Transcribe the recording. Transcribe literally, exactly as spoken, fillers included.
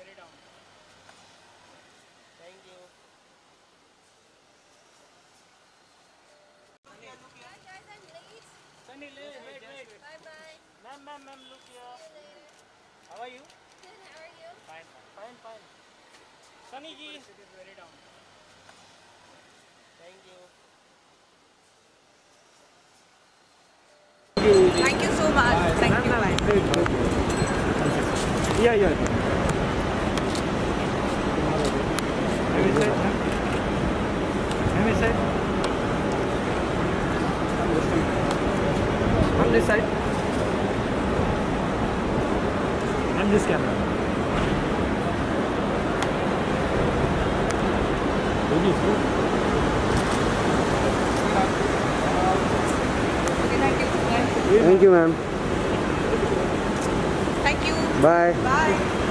Very down. Thank you. Hi guys, I'm late. Sunny, wait, wait, wait. Bye bye. Ma'am, ma'am, ma'am, look here. See you later. How are you? Good, how are you? Fine, fine, fine. Sunny ji. It is very down. Thank you. Thank you so much. Thank you. Bye. Yeah, yeah. Let me say. Let me say. On this side. On this camera. Okay, thank you. Thank you, ma'am. Thank you. Bye. Bye.